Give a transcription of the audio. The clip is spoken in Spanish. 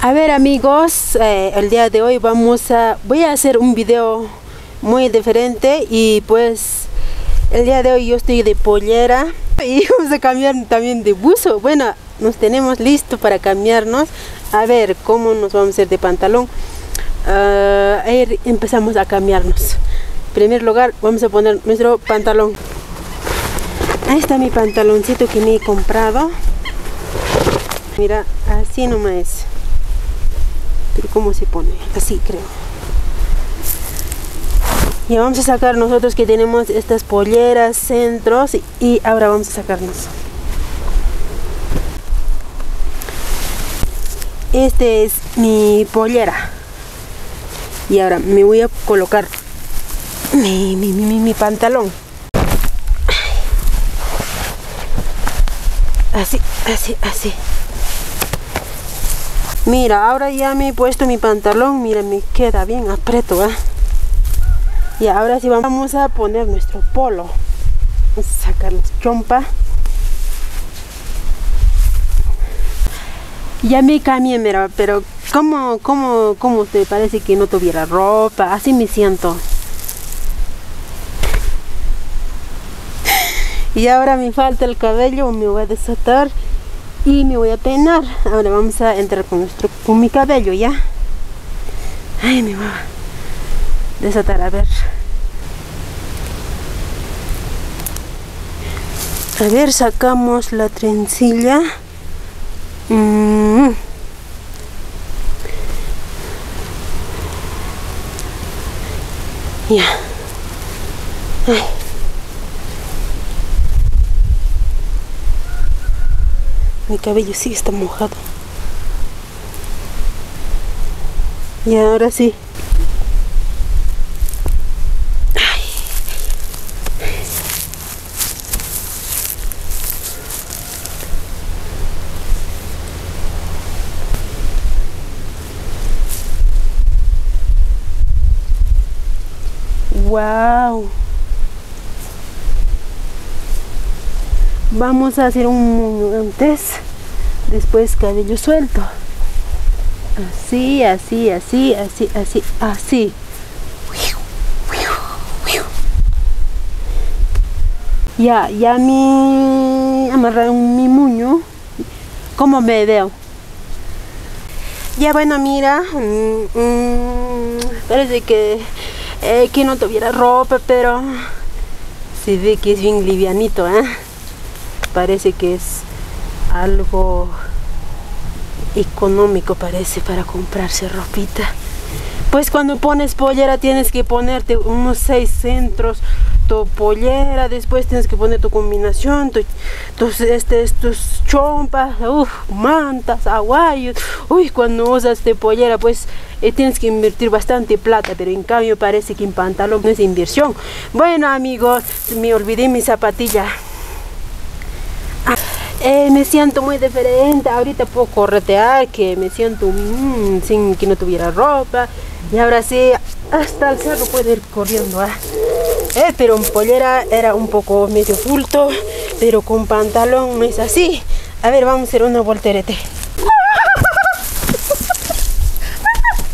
A ver amigos, el día de hoy voy a hacer un video muy diferente y pues el día de hoy yo estoy de pollera y vamos a cambiar también de buzo. Bueno, nos tenemos listo para cambiarnos. A ver cómo nos vamos a hacer de pantalón. Empezamos a cambiarnos. En primer lugar vamos a poner nuestro pantalón. Ahí está mi pantaloncito que me he comprado. Mira, así nomás. Pero ¿cómo se pone? Así creo. Y vamos a sacar nosotros que tenemos estas polleras, centros, y ahora vamos a sacarnos. Este es mi pollera. Y ahora me voy a colocar mi pantalón. Así. Mira, ahora ya me he puesto mi pantalón. Mira, me queda bien apreto, ¿eh? Y ahora sí vamos a poner nuestro polo. Vamos a sacar la chompa. Ya me cambié, mira, pero ¿cómo te parece que no tuviera ropa? Así me siento. Y ahora me falta el cabello, me voy a desatar y me voy a peinar. Ahora vamos a entrar con mi cabello, ¿ya? Ay, me voy a desatar, a ver. A ver, sacamos la trencilla. Ya. Ay. Mi cabello sí está mojado. Y ahora sí. Ay. Wow. Vamos a hacer un moño antes, después cabello suelto. Así. Ya me amarraron mi moño. ¿Cómo me veo? Ya bueno, mira, parece que no tuviera ropa, pero se ve que es bien livianito, ¿eh? Parece que es algo económico, parece, para comprarse ropita. Pues cuando pones pollera tienes que ponerte unos 6 centros, tu pollera, después tienes que poner tu combinación, tus chompas, mantas, aguayos. Uy, cuando usas de pollera pues tienes que invertir bastante plata, pero en cambio parece que en pantalón no es inversión. Bueno amigos, me olvidé mi zapatilla. Me siento muy diferente. Ahorita puedo corretear, que me siento sin que no tuviera ropa. Y ahora sí, hasta el cerro puedo ir corriendo, ¿eh? Pero en pollera era un poco medio bulto, pero con pantalón no es así. A ver, vamos a hacer una volterete.